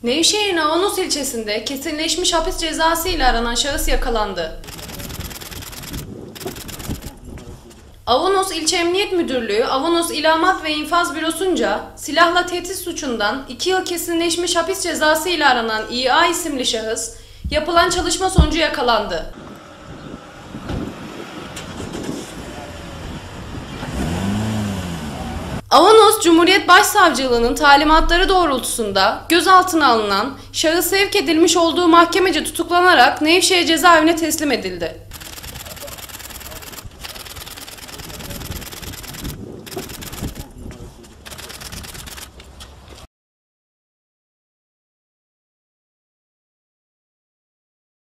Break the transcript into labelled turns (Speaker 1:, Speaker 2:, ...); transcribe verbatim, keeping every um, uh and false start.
Speaker 1: Nevşehir'in Avanos ilçesinde kesinleşmiş hapis cezası ile aranan şahıs yakalandı. Avanos İlçe Emniyet Müdürlüğü, Avanos İlamat ve İnfaz Bürosu'nca silahla tehdit suçundan iki yıl kesinleşmiş hapis cezası ile aranan İ A isimli şahıs, yapılan çalışma sonucu yakalandı. Avanos Cumhuriyet Başsavcılığı'nın talimatları doğrultusunda gözaltına alınan şahıs sevk edilmiş olduğu mahkemece tutuklanarak Nevşehir cezaevine teslim edildi.